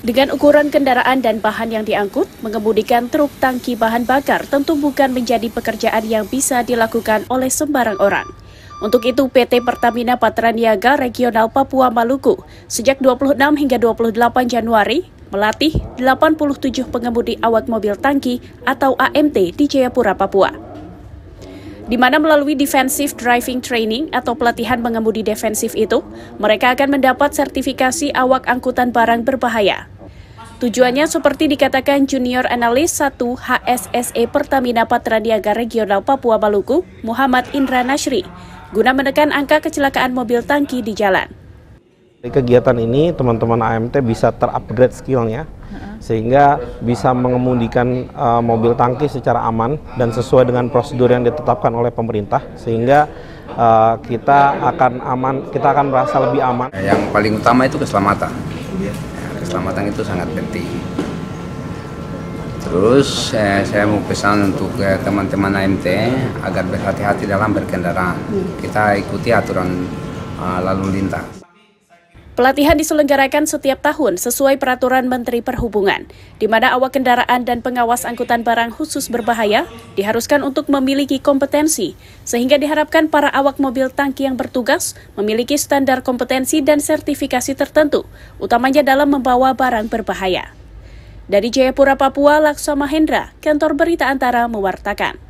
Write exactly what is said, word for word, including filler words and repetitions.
Dengan ukuran kendaraan dan bahan yang diangkut, mengemudikan truk tangki bahan bakar tentu bukan menjadi pekerjaan yang bisa dilakukan oleh sembarang orang. Untuk itu, P T Pertamina Patraniaga Regional Papua Maluku sejak dua puluh enam hingga dua puluh delapan Januari melatih delapan puluh tujuh pengemudi awak mobil tangki atau A M T di Jayapura, Papua. Di mana melalui Defensive Driving Training atau pelatihan mengemudi defensif itu, mereka akan mendapat sertifikasi awak angkutan barang berbahaya. Tujuannya seperti dikatakan Junior Analis satu H S S E Pertamina Patraniaga Regional Papua Maluku, Muhammad Indra Nasri, guna menekan angka kecelakaan mobil tangki di jalan. Di kegiatan ini teman-teman A M T bisa terupgrade skillnya, sehingga bisa mengemudikan uh, mobil tangki secara aman dan sesuai dengan prosedur yang ditetapkan oleh pemerintah, sehingga uh, kita akan aman, kita akan merasa lebih aman. Yang paling utama itu keselamatan. Keselamatan itu sangat penting. Terus eh, saya mau pesan untuk teman-teman A M T agar berhati-hati dalam berkendara. Kita ikuti aturan uh, lalu lintas. Pelatihan diselenggarakan setiap tahun sesuai peraturan Menteri Perhubungan, di mana awak kendaraan dan pengawas angkutan barang khusus berbahaya diharuskan untuk memiliki kompetensi, sehingga diharapkan para awak mobil tangki yang bertugas memiliki standar kompetensi dan sertifikasi tertentu, utamanya dalam membawa barang berbahaya. Dari Jayapura, Papua, Laksa Mahendra, Kantor Berita Antara mewartakan.